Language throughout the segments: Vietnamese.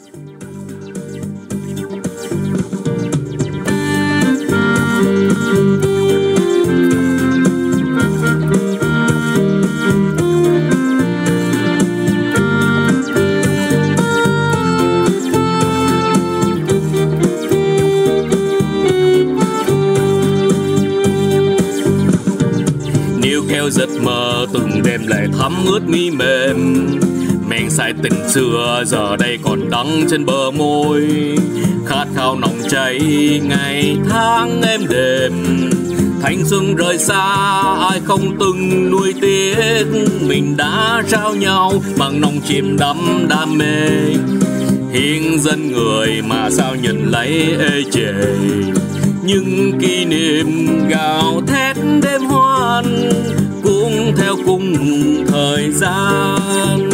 Giấc mơ từng đêm lại thắm ướt mi mềm, men say tình xưa giờ đây còn đắng trên bờ môi, khát khao nồng cháy ngày tháng êm đềm. Thanh xuân rời xa ai không từng nuối tiếc, mình đã trao nhau bằng nồng chìm đắm đam mê. Hiến dân người mà sao nhận lấy ê chề, những kỷ niệm gào thét đêm hoan cuốn theo cùng thời gian.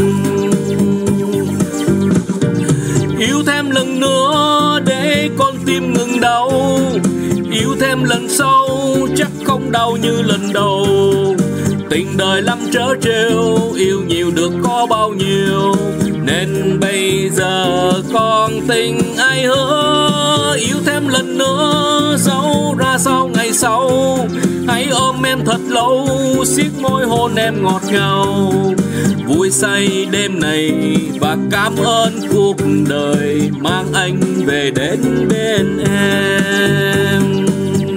Yêu thêm lần nữa để con tim ngừng đau, yêu thêm lần sau chắc không đau như lần đầu. Tình đời lắm trớ trêu, yêu nhiều được có bao nhiêu, nên bây giờ con tình ai hứa. Yêu thêm lần nữa dẫu ra sao ngày sau, hãy ôm em thật lâu, siết môi hôn em ngọt ngào. Vui say đêm này và cảm ơn cuộc đời mang anh về đến bên em.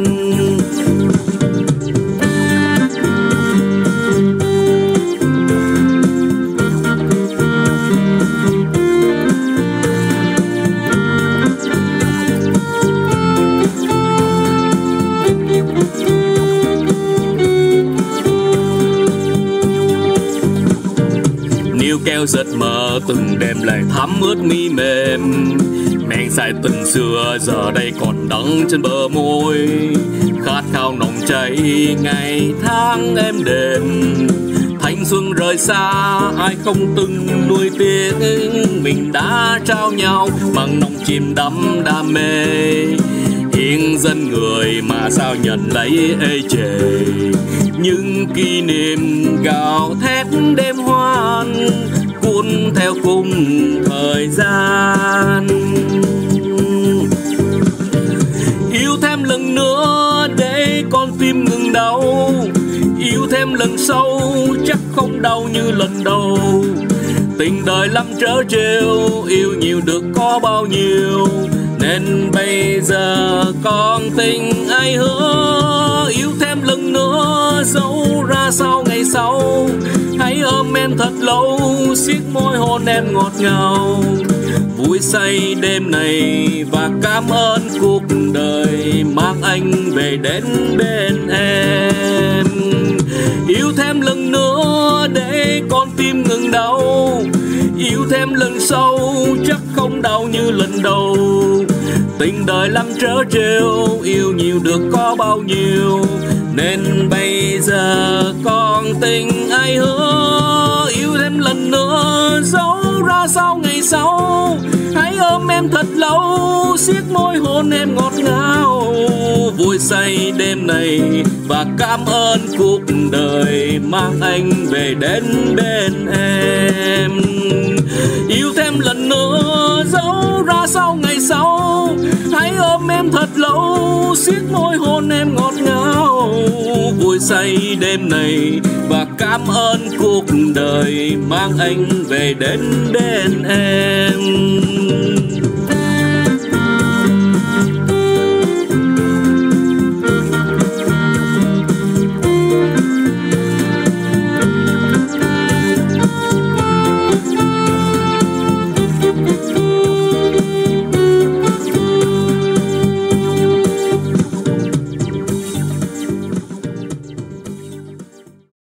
Keo giật mơ từng đêm lại thắm ướt mi mềm, men say tình xưa giờ đây còn đắng trên bờ môi, khát khao nồng cháy ngày tháng êm đềm. Thanh xuân rời xa ai không từng nuối tiếc, mình đã trao nhau bằng nồng chìm đắm đam mê. Hiến dân người mà sao nhận lấy ê chề, những kỷ niệm gào thét đêm hoan cuốn theo cùng thời gian. Yêu thêm lần nữa để con tim ngừng đau, yêu thêm lần sau chắc không đau như lần đầu. Tình đời lắm trớ trêu, yêu nhiều được có bao nhiêu, nên bây giờ con tình ai hứa. Yêu thêm lần nữa dẫu ra sao ngày sau, hãy ôm em thật lâu, siết môi hôn em ngọt ngào. Vui say đêm này và cảm ơn cuộc đời mang anh về đến bên em. Yêu thêm lần nữa để con tim ngừng đau, yêu thêm lần sau chắc không đau như lần đầu. Tình đời lắm trớ trêu, yêu nhiều được có bao nhiêu, nên bây giờ con tình ai hứa. Yêu thêm lần nữa dẫu ra sao ngày sau, hãy ôm em thật lâu, siết môi hôn em ngọt ngào. Vui say đêm này và cảm ơn cuộc đời mang anh về đến bên em. Yêu thêm lần nữa dẫu ra sao ngày sau, hãy ôm em thật lâu, siết môi hôn em ngọt ngào. Vui say đêm này và cảm ơn cuộc đời mang anh về đến bên em.